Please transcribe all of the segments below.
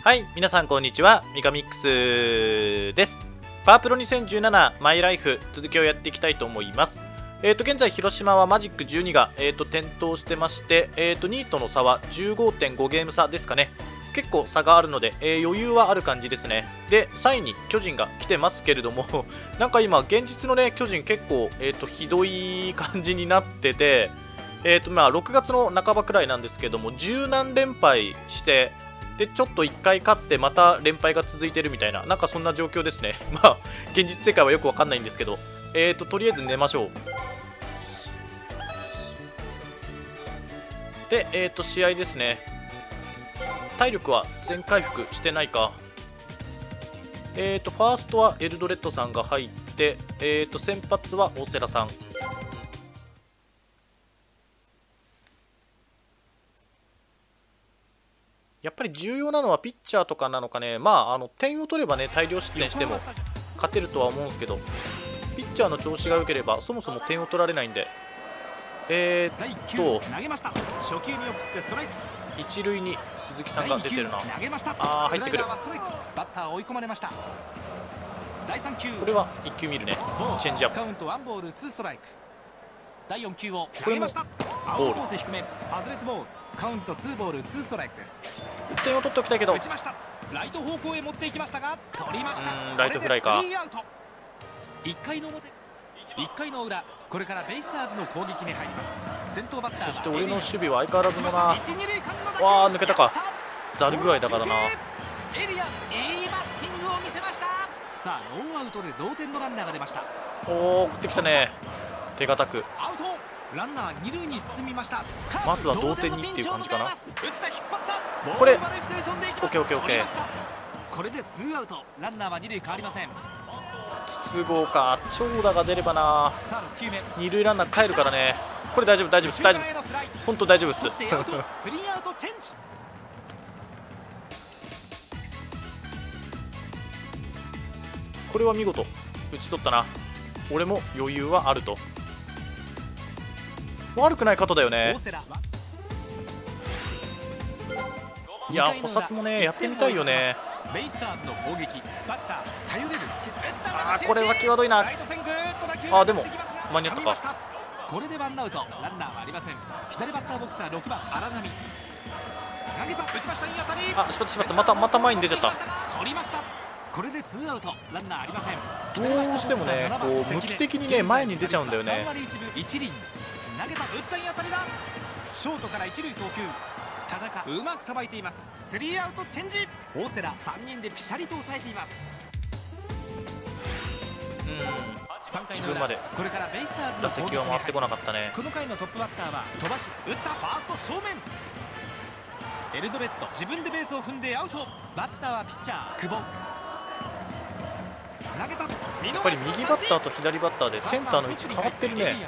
はい、皆さんこんにちは、ミカミックスです。パワープロ2017マイライフ続きをやっていきたいと思います。現在広島はマジック12が、点灯してまして、2位との差は 15.5 ゲーム差ですかね。結構差があるので、余裕はある感じですね。で、3位に巨人が来てますけれどもなんか今現実のね巨人結構、ひどい感じになってて、6月の半ばくらいなんですけども、十何連敗してでちょっと1回勝ってまた連敗が続いてるみたいな、なんかそんな状況ですねまあ現実世界はよくわかんないんですけど、とりあえず寝ましょう。で、試合ですね。体力は全回復してないか。ファーストはエルドレッドさんが入って、先発は大瀬良さん。やっぱり重要なのはピッチャーとかなのかね。点を取ればね大量失点しても勝てるとは思うんですけど、ピッチャーの調子が良ければそもそも点を取られないんで、一塁に鈴木さんが出てるな。入ってくる。これは1球見るね。チェンジアップ。これもボール。 カウント2ボール2ストライクです。 点を取っておきたいけど、 打ちました。ライト方向へ持っていきましたが取りました。 ライトフライか。 1回の表、1回の裏、これからベイスターズの攻撃に入ります。先頭バッターはそして俺の守備は相変わらずのな。わあ抜けたか。ざる具合だからな。 エリアいいバッティングを見せました。さあノーアウトで同点のランナーが出ました。 おお送ってきたね。手堅く。 アウト。ランナー二塁に進みました。 まずは同点にっていう感じかな。 これオッケーオッケーオッケー。 これでツーアウト。ランナーは二塁変わりません。 筒香か長打が出ればな。二塁ランナー帰るからね。これ大丈夫大丈夫大丈夫です。本当大丈夫ですこれは見事打ち取ったな。俺も余裕はあると。悪くない方だよね。いや補殺もねやってみたいよね。これは際どいな。でも間に合ったか。 これでワンアウト。ランナーはありません。左バッターボックスは6番荒波。投げた。打ちました。いい当たり。 しまったまた前に出ちゃった。 取りました。これでツーアウト。ランナーありません。 どうしてもねこう向き的にね前に出ちゃうんだよね。 一輪投げた。打ったいい当たりだ。ショートから一塁送球。田中うまくさばいています。スリーアウトチェンジ。大瀬良3人でピシャリと抑えています。 自分までこれからベイスターズの打席は回ってこなかったね。 この回のトップバッターは飛ばし打った。ファースト正面。エルドレッド自分でベースを踏んでアウト。バッターはピッチャー久保。投げた。 やっぱり右バッターと左バッターでセンターの位置変わってるね。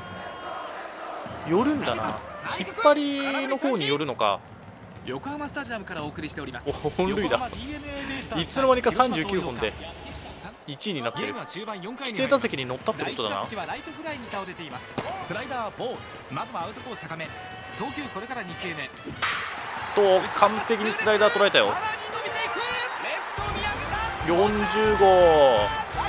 寄るんだな。引っ張りの方に寄るのか。 横浜スタジアムからお送りしております。 本塁打いつの間にか39本で1位になってる。規定打席に乗ったってことだな。 ライトフライに倒れています。スライダーボール。まずはアウトコース高め。投球これから2球目と完璧にスライダー捉えたよ。40号。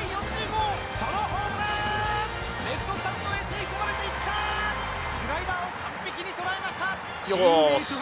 よーし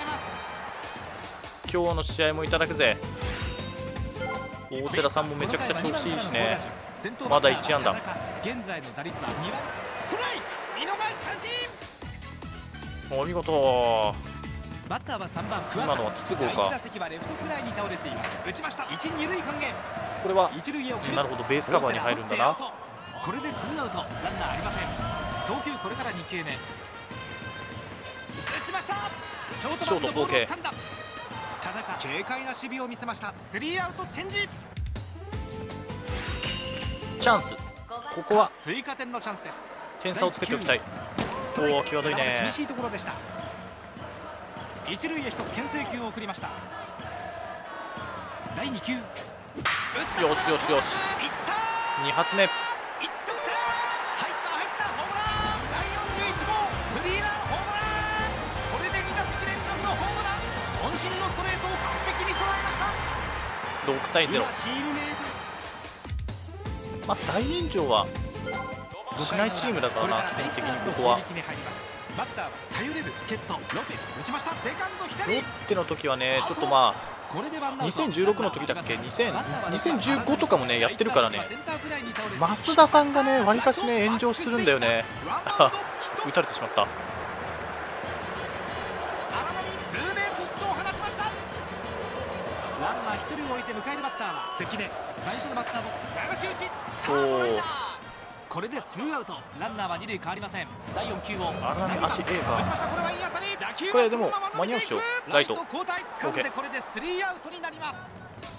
今日の試合もいただくぜ。大瀬良さんもめちゃくちゃ調子いいしね。まだ1安打。 現在の打率は2番。ストライク見逃し三振。 お見事。 バッターは3番今のは筒香か。 打席はレフトフライに倒れています。打ちました。一二塁間へ。 これは一塁へ送る。 なるほどベースカバーに入るんだな。 これでツーアウト。ランナーありません。投球これから2球目。打ちました。ショートボールを掴んだ。田中軽快な守備を見せました。スリーアウトチェンジ。 チャンス。ここは追加点のチャンスです。 点差をつけておきたい。おお際どいね。 厳しいところでした。一塁へ一つ牽制球を送りました。第2球。 よしよしよし。2発目。 身のストレートを完璧に捉えました。 6対0。まあ大炎上はしないチームだからな、基本的にここは。ロッテの時はね、ちょっとまあ2016の時だっけ、2015とかもねやってるからね、増田さんがねわりかしね炎上するんだよね。打たれてしまった。 ランナー1人を置いて迎えるバッターは関根。最初のバッターボックス流し打ち。これでツーアウト、ランナーは2塁変わりません。第4球を荒波足 A か。 これでも間に合うっしょ。ライト交代掴んで、これでスリーアウトになります。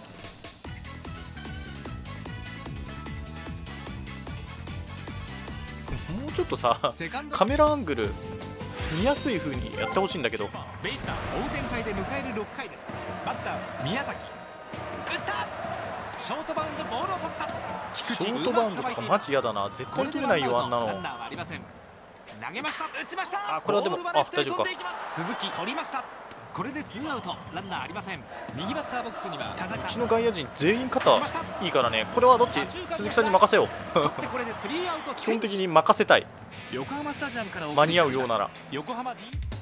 もうちょっとさカメラアングル見やすい風にやってほしいんだけど。 ベイスターズ追う展開で迎える6回です。バッターは宮崎。打った。ショートバウンド、ボールを取った。 ショートバウンドとかマジやだな、絶対取れないよあんなの。 ランナーはありません。投げました、打ちました。 あ、これはでも大丈夫か。 続き取りました。これでツーアウト、ランナーありません。右バッターボックスには田中。 うちの外野陣全員肩いいからね、これはどっち、鈴木さんに任せよう基本的に任せたい、 横浜スタジアムから間に合うようなら。 横浜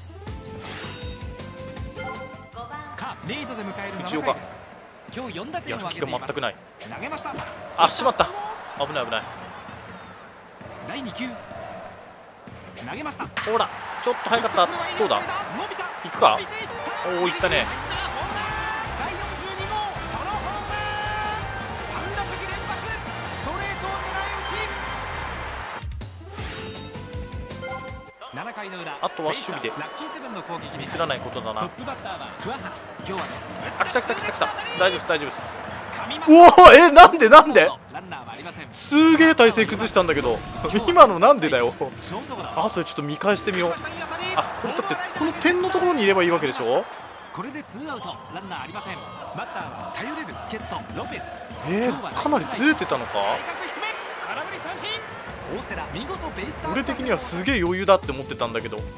リードで迎える藤岡、 今日4打点を挙げています。 やる気が全くない。 投げました。 あ、しまった、危ない危ない。 第2球投げました。 ほらちょっと早かった。どうだ、行くか。おお、行ったね。 第42号ソロホームラン、3打席連発、ストレートを狙い撃ち。7回の裏、 あとは守備でラッキーセブンの攻撃ミスらないことだな。 トップバッターは桑原。今日はね、 あ、来た来た来た来た、大丈夫です大丈夫です。 おお、なんでなんでランナーはありません。 すげえ体勢崩したんだけど今のなんでだよ。あとでちょっと見返してみよう。あ、これだってこの点のところにいればいいわけでしょ。 これでツーアウト、ランナーありません。バッターは頼れる助っ人ロペス。 かなりずれてたのか。 空振り三振。大瀬良見事ベイスターズ。 俺的にはすげえ余裕だって思ってたんだけど。 8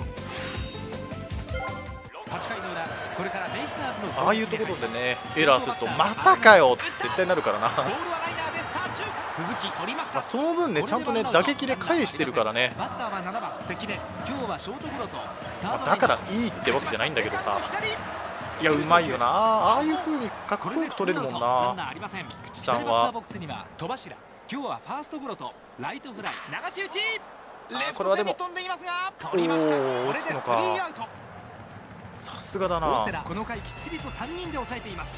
回の裏、これからベイスターズのああいうところでねエラーするとまたかよって絶対なるからな。 ボールはライナーで左中間。続き取りました。 その分ねちゃんとね打撃で返してるからね。 バッターは7番関根。今日はショートゴロとサード。 だからいいってわけじゃないんだけどさ。いや、うまいよな、ああいう風にかっこよく取れるもんな、菊池さんは。 今日はファーストゴロとライトフライ、流し打ち。 これはでも飛んでいますが取りました。これでスリーアウト。 さすがだな。 この回きっちりと3人で抑えています。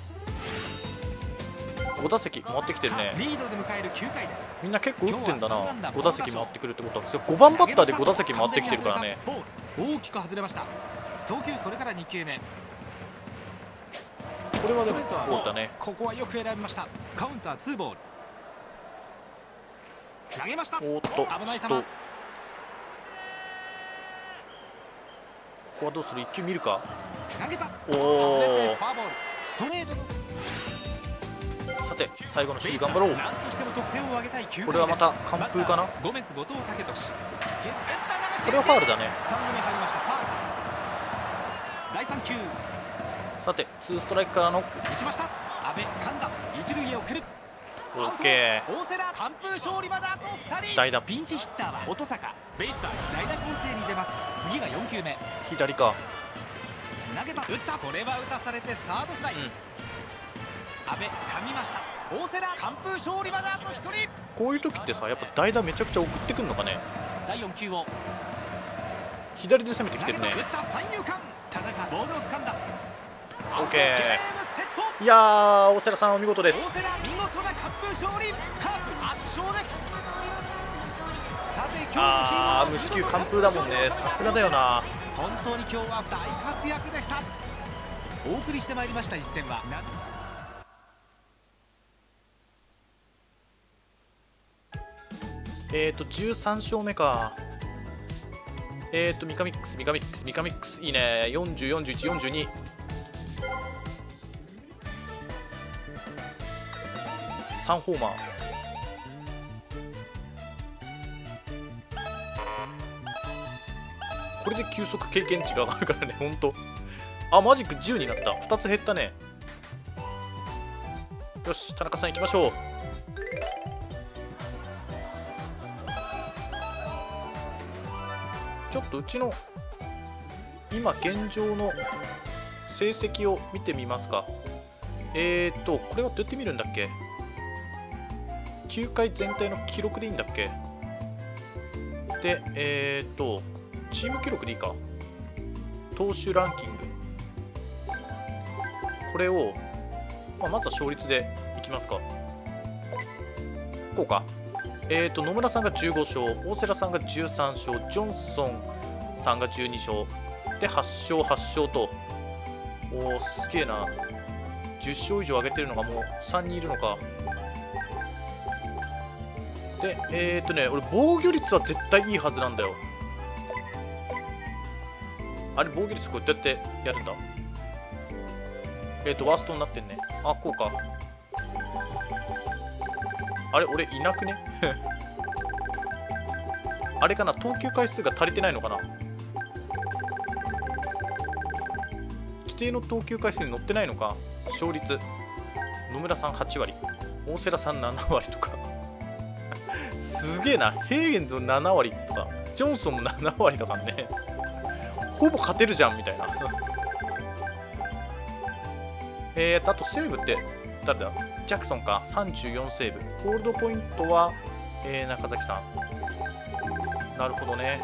5打席回ってきてるね。 リードで迎える9回です。 みんな結構打ってんだな。5打席回ってくるってことは5番バッターで5打席回ってきてるからね。 大きく外れました。投球これから2球目。 これはでもボールだね。 ここはよく選びました。カウンター2ボール。投げました。 おっと、 危ない球。 ここはどうする、1球見るか。 投げた。 お外れてお、 フォアボール。ストレートの。 さて最後の守備頑張ろう。 何としても得点を挙げたい9回です。 これはまた完封かな。 ゴメス後藤武俊。 これはファウルだね。 スタンドに入りました。ファウル。第3球。 さて2ストライクからの打ちました。阿部掴んだ。一塁へ送る。 オッケー。大瀬良完封勝利まであと2人。 代打。 ピンチヒッターは音坂。ベイスターズ代打攻勢に出ます。次が4球目。 左か。 投げた。打った。これは打たされてサードフライ。阿部掴みました。大瀬良完封勝利まであと1人。 こういう時ってさ、やっぱ代打めちゃくちゃ送ってくんのかね。 第4球を左で攻めてきてるね。 打った三遊間。田中ボールを掴んだ。 オッケー。いやー、大瀬良さんお見事です。 大瀬良見事な完封勝利。カープ圧勝です。さて今日のヒーローは無四球完封だもんね。さすがだよな。 本当に今日は大活躍でした。お送りしてまいりました一戦は 13勝目か。ミカミックス、ミカミックス、ミカミックス、いいね。40、41、42。3ホーマー。これで球速経験値が上がるからね、ほんと。あ、マジック10になった。2つ減ったね。 よし、田中さん行きましょう。ちょっとうちの今現状の成績を見てみますか。これはどうやって見るんだっけ。球界全体の記録でいいんだっけ。で、チーム記録でいいか。投手ランキング。これを、まずは勝率でいきますか。こうか。野村さんが15勝、大瀬良さんが13勝、ジョンソンさんが12勝、で、8勝、8勝と、おー、すげえな。10勝以上上げてるのがもう3人いるのか。で、俺、防御率は絶対いいはずなんだよ。あれ、防御率こうやってやるんだ。ワーストになってんね。あ、こうか。あれ、俺いなくねあれかな、投球回数が足りてないのかな。規定の投球回数に乗ってないのか。勝率野村さん8割、大瀬良さん7割とかすげえな。ヘーゲンズも7割とか、ジョンソンも7割だからねほぼ勝てるじゃんみたいなあとセーブって誰だ。ジャクソンか、34セーブ。ホールドポイントは、中崎さん。なるほどね。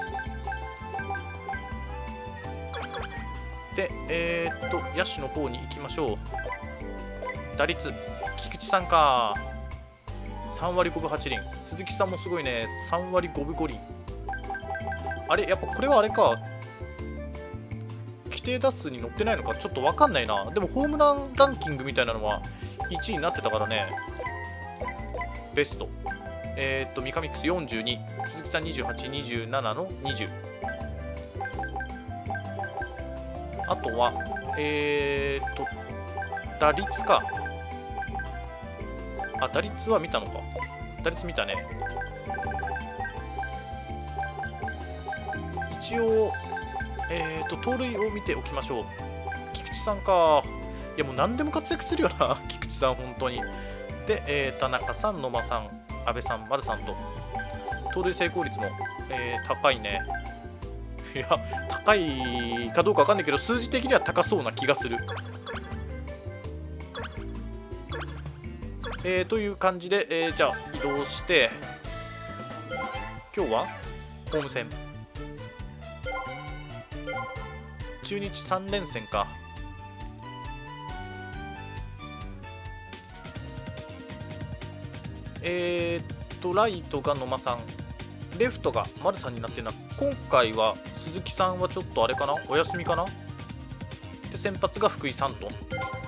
で、野手の方に行きましょう。打率、菊池さんか。3割5分8厘。鈴木さんもすごいね。3割5分5厘。あれ、やっぱこれはあれか。規定打数に乗ってないのかちょっと分かんないな。でもホームランランキングみたいなのは1位になってたからね。ベスト。ミカミックス42、鈴木さん28、27の20。あとは、打率か。あ、打率は見たのか。打率見たね。一応、盗塁を見ておきましょう。菊池さんか。いや、もう何でも活躍するよな、菊池さん、本当に。で、田中さん、野間さん、安倍さん、丸さんと、盗塁成功率も、高いね。いや、高いかどうか分かんないけど、数字的には高そうな気がする。という感じで、じゃあ移動して、今日はホーム戦。中日3連戦か。ライトが野間さん、レフトが丸さんになってるな。今回は鈴木さんはちょっとあれかな、お休みかな。で、先発が福井さんと。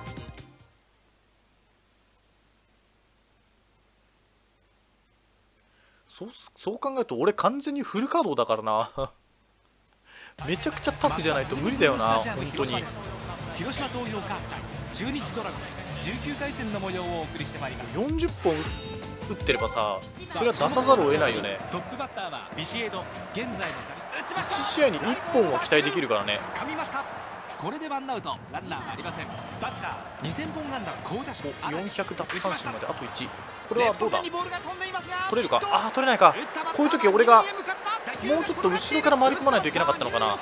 そう考えると俺完全にフル稼働だからなめちゃくちゃタフじゃないと無理だよな、本当に。 広島東洋カープ対中日ドラゴンズ19回戦の模様をお送りしてまいります。 40本打ってればさ、それは出さざるを得ないよね。 トップバッターはビシエド。現在の 1試合に1本は期待できるからね。 掴みました。これでワンアウト、ランナーはありません。バッター2000本安打好打者。 400奪三振まであと1。これはどうだ。取れるか。ああ、取れないか。こういう時俺がもうちょっと後ろから回り込まないといけなかったのかな。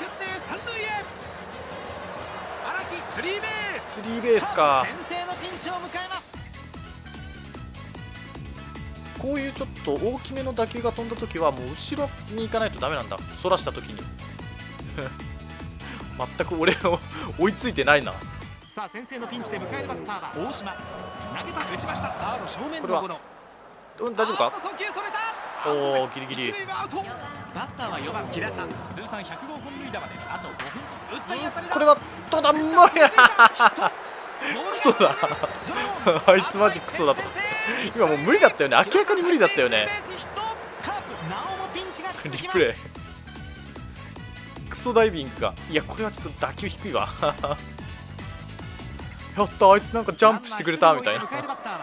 スリーベースか。こういうちょっと大きめの打球が飛んだ時はもう後ろに行かないとダメなんだ。そらした時に全く俺の追いついてないな。 さあ先制のピンチで迎えるバッターは大島。投げた、打ちました。サード正面のゴロ。 大丈夫か。おお、ギリギリ。 バッターは4番平田。通算100号本塁打まであと5分。打った当たりだ。 これはどうだ、無理だクソだあいつマジクソだと。今もう無理だったよね、明らかに無理だったよね。リプレイクソダイビングか。いや、これはちょっと打球低いわやった、あいつなんかジャンプしてくれたみたいな。い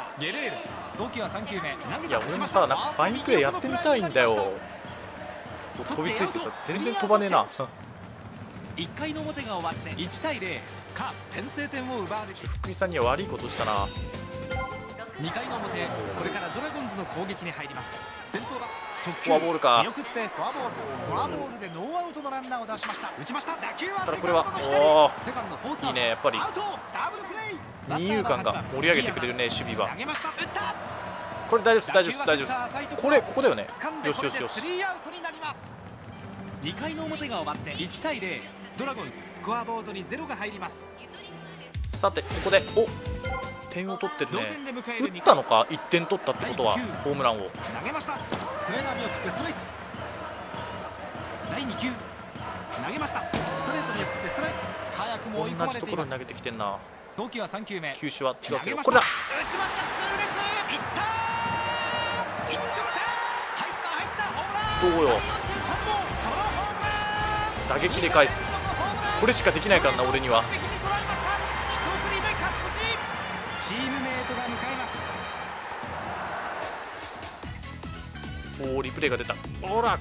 や、俺もさ、なんかファインプレーやってみたいんだよ。飛びついてさ、全然飛ばねえな 1回の表が終わって1対0、カープ先制点を奪われて。 福井さんには悪いことしたな。 2回の表、これからドラゴンズの攻撃に入ります。先頭は直球フォアボールか。 見送ってフォアボール、フォアボールでノーアウトのランナーを出しました。打ちました。打球はセカンドこれはの左、セカンドフォースアウト。 いいね、やっぱりアウト、ダブルプレイ。 二遊間が盛り上げてくれるね、守備は。 投げました。打った。 これ大丈夫です、大丈夫です、大丈夫です。ここだよね。よしよしよし。 スリーアウトになります。2回の表が終わって1対0、ドラゴンズスコアボードに0が入ります。 さてここで点を取ってるね。打ったのか、1点取ったってことはホームランを。 投げました。スレーナー見送ってストライク。第2球投げました。ストレート見送ってストライク。早くも追い込まれています。 同じところに投げてきてんな。 投球は3球目。 球種は違うけど、 これだ。打ちました。痛烈。いった。一直線。入ったホームラン。 どうよ。打撃で返す。これしかできないからな、俺には。 チームメートが迎えます。 おお、リプレイが出た。ほら。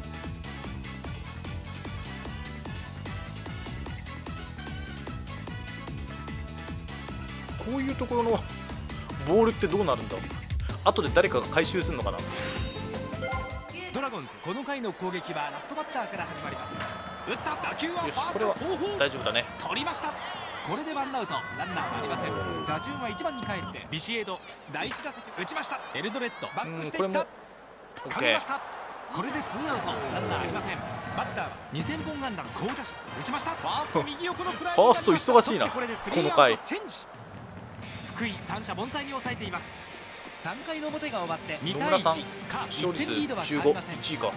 こういうところのボールってどうなるんだ。後で誰かが回収するのかな。 ドラゴンズこの回の攻撃はラストバッターから始まります。打った打球はファースト後方。 大丈夫だね。 取りました。これでワンアウト、ランナーはありません。打順は1番に帰ってビシエド。第1打席打ちました。エルドレッドバックしていった。掴みました。これで2アウト、ランナーありません。バッターは2000本安打の好打者。打ちました。ファースト右横のフライ。 ファースト忙しいな、この回。 福井三者凡退に抑えています。3回の表が終わって2対1、 勝率リードは変わりません。 1位か。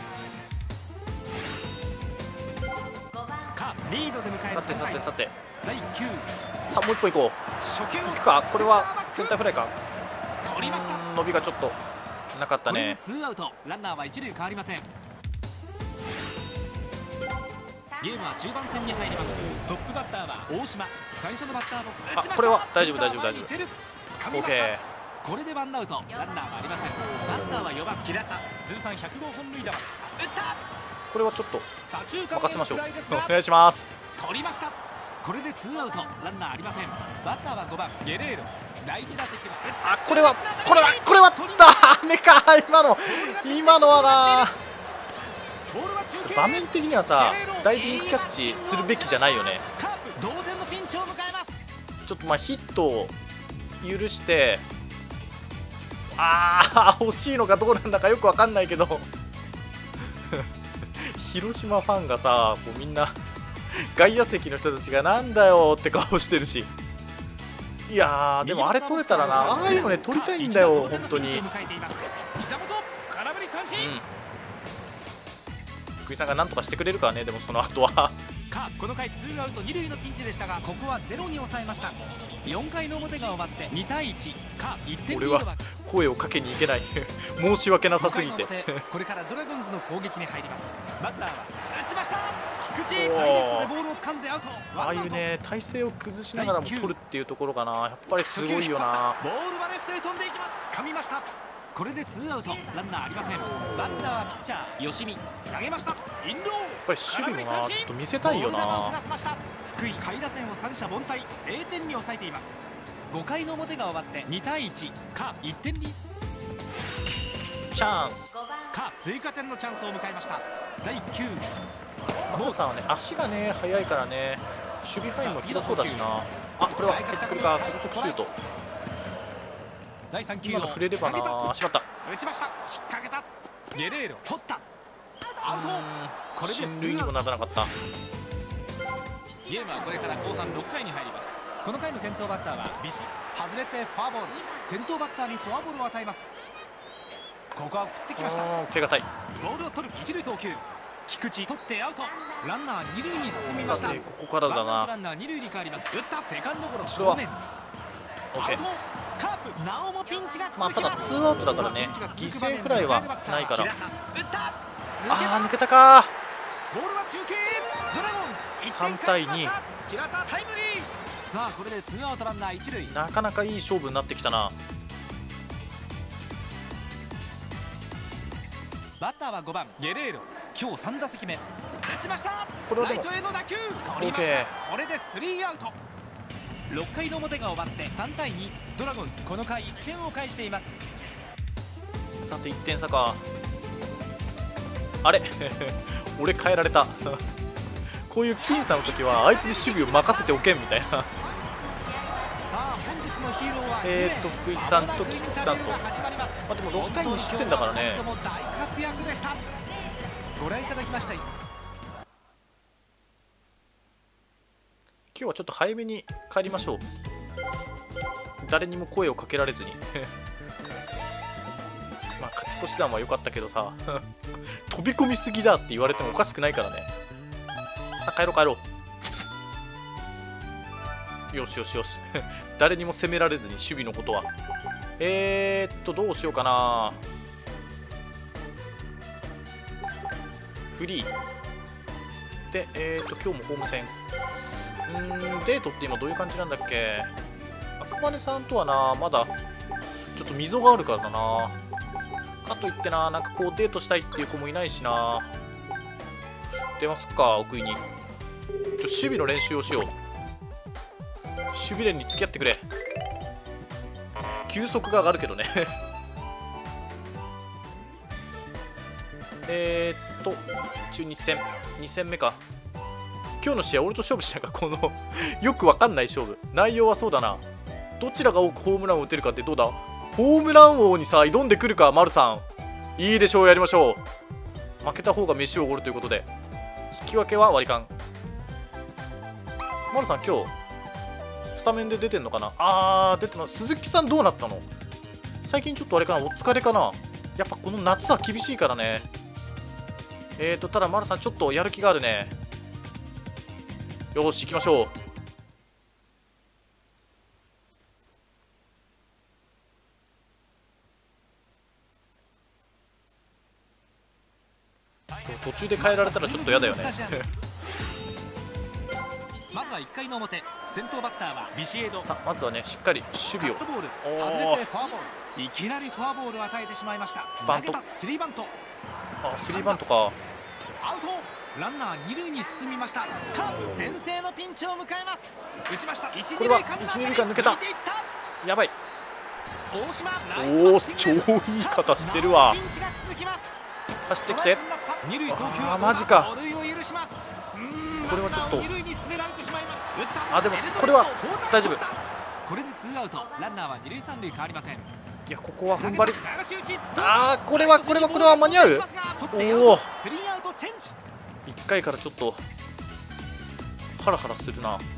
リードで迎える3回です。 さて第9、 さあもう一歩いこう。 初球を行くか。これはセンターフライか。 取りました。 伸びがちょっとなかったね。 これで2アウト、ランナーは一塁変わりません。ゲームは中盤戦に入ります。トップバッターは大島。最初のバッターボックス。 あ、これは大丈夫大丈夫大丈夫。 掴みました。これでワンアウト、ランナーはありません。バッターは4番平田。通算100号本塁打は打った。 これはちょっと任せましょう。お願いします。 取りました。これで2アウト、ランナーありません。バッターは5番ゲレーロ。第1打席はこれは雨か。今のはな。場面的にはさ、ダイビングキャッチするべきじゃないよね。 同点のピンチを迎えます。 ちょっとヒットを許して、惜しいのかどうなんだかよくわかんないけど広島ファンがさ、こうみんな外野席の人たちがなんだよって顔してるし、いやーでもあれ取れたらな、ああいうのね取りたいんだよ本当に。福井さんがなんとかしてくれるからね。でもその後はこの回2アウト2塁のピンチでしたが、ここは0に抑えました。4回の表が終わって2対1、1点リードは。 俺は声をかけに行けない申し訳なさすぎてこれからドラゴンズの攻撃に入ります。バッターは打ちました。菊池ダイレクトでボールを掴んでアウト。 ああいうね体勢を崩しながらも取るっていうところがな、やっぱりすごいよな。 ボールはレフトへ飛んでいきます。掴みました。これで2アウト、ランナーありません。バッターはピッチャー吉見。投げました。インロー。 やっぱり守備もなちょっと見せたいよな。 福井下位打線を三者凡退、0点に抑えています。5回の表が終わって2対1、1点リード。 チャンス追加点のチャンスを迎えました。第9、 モーさんはね足がね速いからね、守備範囲も広そうだしな。これは入ってくるか。高速シュート。 第3球今の触れればな。しまった。 打ちました。引っ掛けた。ゲレーロ取った。アウト。これで進塁にもならなかった。 ゲームはこれから後半6回に入ります。この回の先頭バッターはビシ。外れてフォアボール。先頭バッターにフォアボールを与えます。ここは振ってきました。 手堅い。 ボールを取る一塁送球。菊池取ってアウト。ランナー2塁に進みました。 ここからだな。 ランナー2塁に変わります。打ったセカンドゴロ正面。アウト。カープなおもピンチが続きます。 ただ2アウトだからね、犠牲フライはないから。抜けたか。 ボールは中継。ドラゴンズ 3対2。 平田タイムリー。さあこれで2アウトランナー1塁。 なかなかいい勝負になってきたな。 バッターは5番ゲレーロ。今日3打席目。打ちました。 これはでもライトへの打球。取りました。これで3アウト。 6回の表が終わって3対2、ドラゴンズこの回1点を返しています。 さて1点差か。あれ俺変えられたこういう僅差の時はあいつに守備を任せておけんみたいな福井さんと菊池さんと、まあ、でも6回2失点だからね。 ご覧いただきました。今日はちょっと早めに帰りましょう。誰にも声をかけられずにまあ勝ち越し弾は良かったけどさ飛び込みすぎだって言われてもおかしくないからね。帰ろう帰ろう。よしよしよし誰にも責められずに守備のことはどうしようかな。フリーで今日もホーム戦デートって今どういう感じなんだっけ。赤羽さんとはなまだちょっと溝があるからだな。かといってな、なんかこうデートしたいっていう子もいないしな。出ますか、奥井に。守備の練習をしよう。守備練に付き合ってくれ。球速が上がるけどね中日戦2戦目か。今日の試合俺と勝負したか、このよくわかんない勝負。内容はそうだな、どちらが多くホームランを打てるかってどうだ。ホームラン王にさ挑んでくるか、丸さん。いいでしょう、やりましょう。負けた方が飯をおごるということで、引き分けは割り勘。丸さん今日スタメンで出てんのかな。出てます。鈴木さんどうなったの。最近ちょっとあれかな、お疲れかな。やっぱこの夏は厳しいからね。ただ丸さんちょっとやる気があるね。よし行きましょう。途中で変えられたらちょっと嫌だよねまずは1回の表、先頭バッターはビシエド。 さあまずはねしっかり守備を。 外れてフォアボール。いきなりフォアボールを与えてしまいました。 バント。 スリーバント。 スリーバントか。 アウト。ランナー2塁に進みました。カープ先制のピンチを迎えます。打ちました。 これは1、2塁間抜けた。やばい。 大島おお、超いい方してるわ。走ってきて。マジか。これはちょっと。でもこれは大丈夫。 これで2アウト、ランナーは2塁3塁変わりません。いやここは踏ん張り。これは間に合う。おお。1回からちょっとハラハラするな。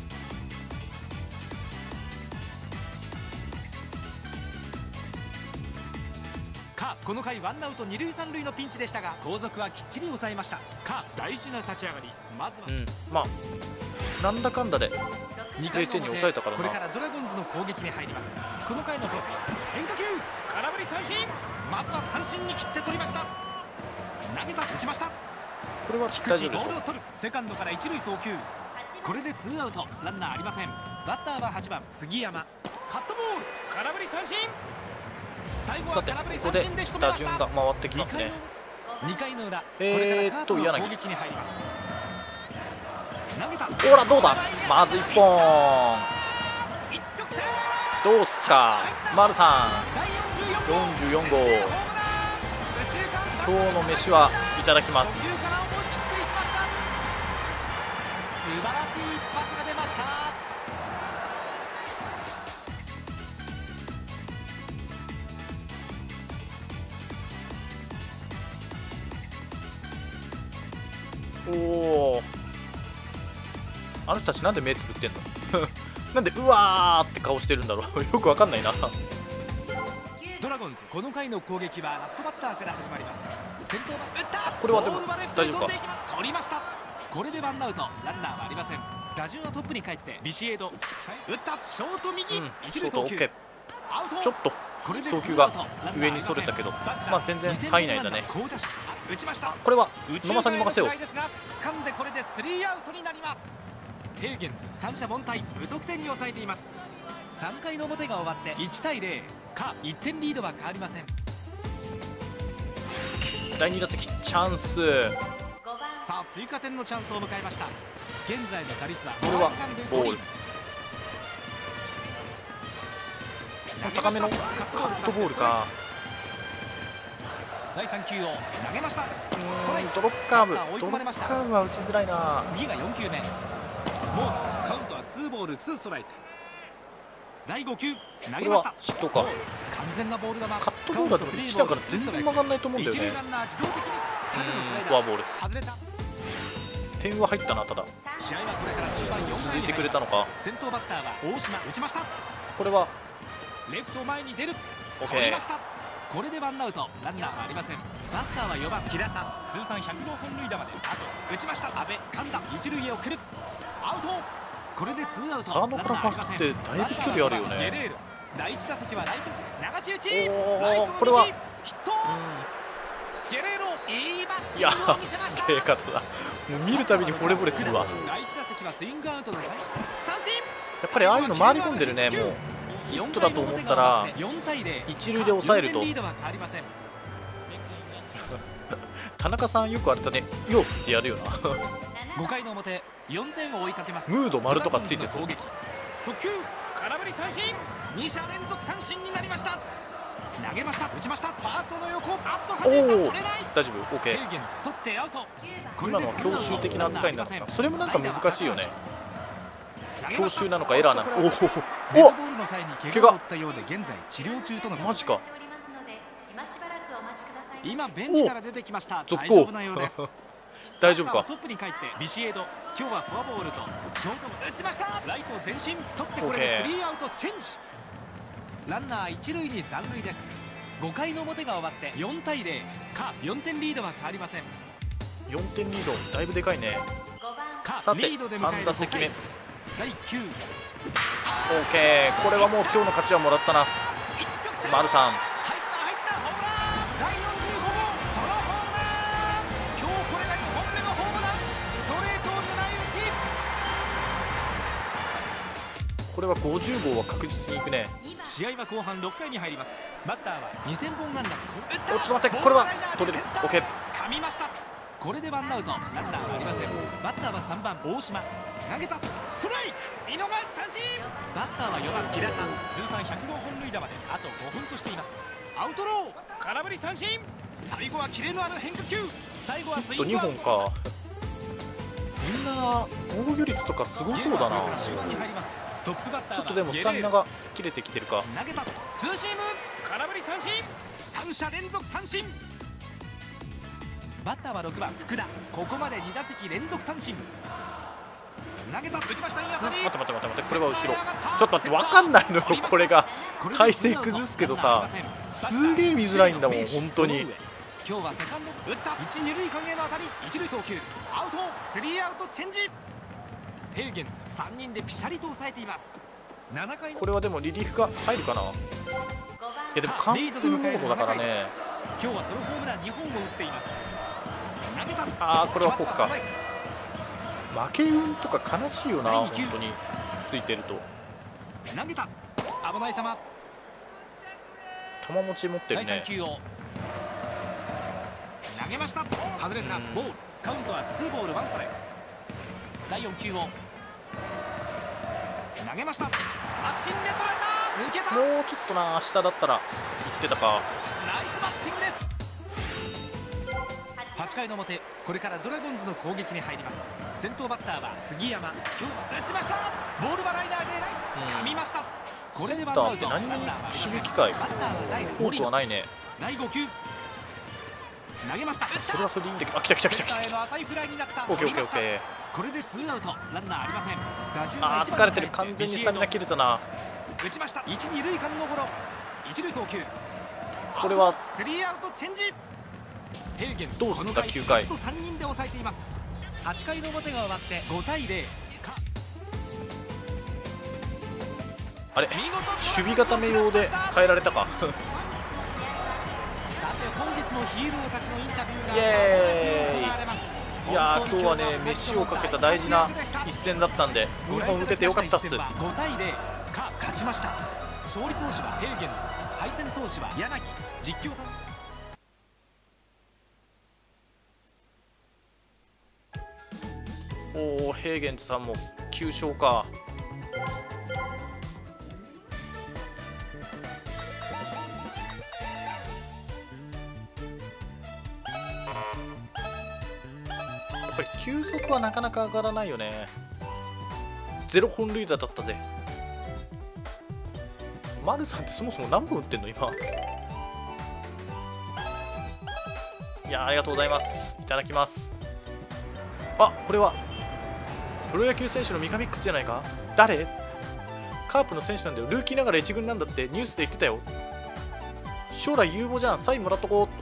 この回ワンアウト2塁3塁のピンチでしたが、後続はきっちり抑えました。大事な立ち上がり。まずはまあなんだかんだで0点に抑えたからな。 これからドラゴンズの攻撃に入ります。この回のトップ変化球空振り三振。まずは三振に切って取りました。投げた、打ちました。 これは菊池ボールを取る。セカンドから一塁送球。これで2アウト、ランナーありません。バッターは8番杉山。カットボール空振り三振。最後は空振り三振で仕留めました。 打順が回ってきますね。 2回の裏、これからカープの攻撃に入ります。投げた。 ほらどうだ。まず1本。どうすか丸さん。44号。今日の飯はいただきます。 素晴らしい一発が出ました。 おお、あの人たちなんで目つぶってんのなんでうわーって顔してるんだろうよくわかんないな。 ドラゴンズこの回の攻撃はラストバッターから始まります。先頭バッター、 これはでも大丈夫か。 取りました。これでワンアウト、ランナーはありません。打順はトップに帰ってビシエド。打った、ショート右、一塁送球。アウト。 ちょっと送球が上にそれたけど、まあ全然範囲内だね。 打ちました。 これは野間さんに任せよう。 掴んでこれで3アウトになります。ヘーゲンズ三者凡退、無得点に抑えています。3回の表が終わって1対0。1点リードは変わりません。 第2打席チャンス。 さあ追加点のチャンスを迎えました。現在の打率はこれはボール。 高めのカットボールか。 第3球を投げました。 ドロップカーブは打ちづらいな。 次が4球目。もうカウントは2ボール2ストライク。第5球投げました。 失投か。 完全なボール球。カットボールだと1だから全然曲がんないと思うんだよね。 一塁ランナー自動的に縦のスライダー。 フォアボール。 外れた。 点は入ったな。ただ試合はこれから中盤4回続いてくれたのか。 先頭バッターは大島。打ちました。 これはレフト前に出る。 オッケー。 取りました。これでワンアウト。ランナーはありません。バッターは4番平田。通算100号本塁打まであと。打ちました。阿部掴んだ。一塁へ送る。アウト。これで2アウト。 サードからファーストってだいぶ距離あるよね。 ゲレーロ。第1打席はライト流し打ち。 これはヒット。ゲレーロいいバッテいやィングを見せました。 すげえ方だ。もう見るたびに惚れ惚れするわ。 第1打席はスイングアウトの三振。 やっぱりああいうの回り込んでるね。もうヒットだと思ったら一塁で抑えると。田中さんよくあれだね。よってやるよな。 5回の表4点を追いかけます。 ムード丸とかついてそう。 速球空振り三振。2者連続三振になりました。投げました。打ちました。ファーストの横。あっと弾いた。取れない。 大丈夫。オッケー。 取ってアウト。 今のは強襲的な扱いになった。それもなんか難しいよね。強襲なのかエラーなのか。おお。怪我。マジか。 今ベンチから出てきました。 大丈夫なようです。大丈夫か。 トップに帰ってビシエド。今日はフォアボールとショート打ちました。ライト前進。取ってこれで3アウトチェンジ。ランナー一塁に残塁です。5回の表が終わって4対0。カープ4点リードは変わりません。 4点リードだいぶでかいね。さて3打席目。 第9。 オーケー。これはもう今日の勝ちはもらったな。丸さん。これは50号は確実にいくね。 試合は後半6回に入ります。バッターは2000本安打。 お、ちょっと待って。これは取れる。オッケー。 掴みました。これでワンアウト。ランナーはありません。バッターは3番大島。投げた。ストライク。見逃し三振。バッターは4番平田。通算100号本塁打まであと5本としています。アウトロー。空振り三振。最後はキレのある変化球。最後はスイングアウト。 2本か。みんな防御率とかすごそうだな。 トップバッターちょっとでもスタミナが切れてきてるか。 投げた。ツーシーム。空振り三振。3者連続三振。バッターは6番福田。ここまで2打席連続三振。投げた。打ちました。いい当たり。 待ってこれは後ろ。ちょっと待って、分かんないのよ。これが体勢崩すけどさ、すげえ見づらいんだもん本当に。 今日はセカンド打った。1、2塁間への当たり。一塁送球アウト。3アウトチェンジ。ヘーゲンズ3人でピシャリと抑えています。7回。 これはでもリリーフが入るかな。いやでも完封モードだからね。 今日はソロホームラン2本を打っています。投げた。 ああ、これはフォークか。負け運とか悲しいよな本当についてると。 投げた。危ない球。 球持ち持ってるね。 第3球を投げました。外れた。ボール。カウントは2ボール1ストライク。第4球を投げました。足芯で捉えた。抜けた。 もうちょっとな、下だったら行ってたか。 ナイスバッティングです。8回の表、これからドラゴンズの攻撃に入ります。先頭バッターは杉山。今日打ちました。ボールはライナーでライト掴みました。これでワンアウト。 何に守備機会フォークはないね。 第5球投げました。 それはそれでいいんだけど。あ、来た。オッケー。 これで2アウト。ランナーありません。 あー、疲れてる。完全にスタミナ切れたな。 打ちました。1、2塁間のゴロ。一塁送球。 これは 3アウトチェンジ。ヘーゲンズどうすんだ9回。 3人で抑えています。8回の表が終わって5対0。 あれ、守備固め用で変えられたか。 さて本日のヒーローたちのインタビューがイエーイ。いやー、今日はね飯をかけた大事な一戦だったんで2本打ててよかったっす。 5対0。カープ勝ちました。勝利投手はヘーゲンズ、敗戦投手は柳。実況担当。おお、ヘーゲンズさんも9勝か。 ぱり球速はなかなか上がらないよね。0本塁打だったぜ。丸さんってそもそも何本打ってんの今。いやー、ありがとうございます。いただきます。あ、これはプロ野球選手のミカミックスじゃないか。誰？カープの選手なんだよ。ルーキーながら1軍なんだってニュースで言ってたよ。将来有望じゃん。サインもらっとこうっと。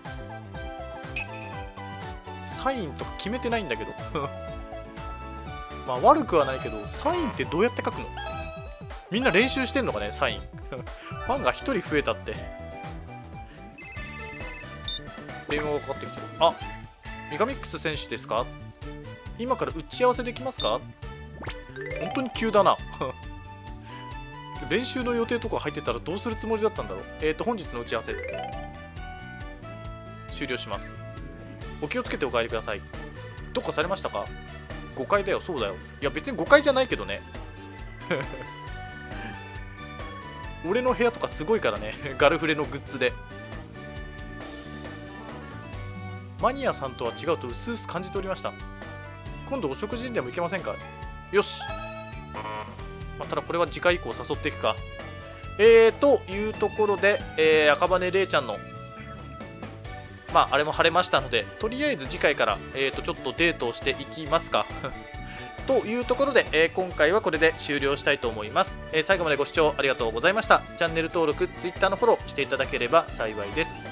サインとか決めてないんだけどまあ悪くはないけど、サインってどうやって書くの？みんな練習してんのかね、サインファンが1人増えたって。電話がかかってきてる。あ、ミカミックス選手ですか？今から打ち合わせできますか？本当に急だな練習の予定とか入ってたらどうするつもりだったんだろう。本日の打ち合わせ終了します。お気をつけてお帰りください。どっかされましたか？誤解だよ。そうだよ。いや別に誤解じゃないけどね俺の部屋とかすごいからねガルフレのグッズで。マニアさんとは違うと薄々感じておりました。今度お食事にでも行けませんか？よし、まあ、ただこれは次回以降誘っていくか。というところで、赤羽れいちゃんのまああれも晴れましたので、とりあえず次回からちょっとデートをしていきますかというところで、今回はこれで終了したいと思います。最後までご視聴ありがとうございました。チャンネル登録、Twitter のフォローしていただければ幸いです。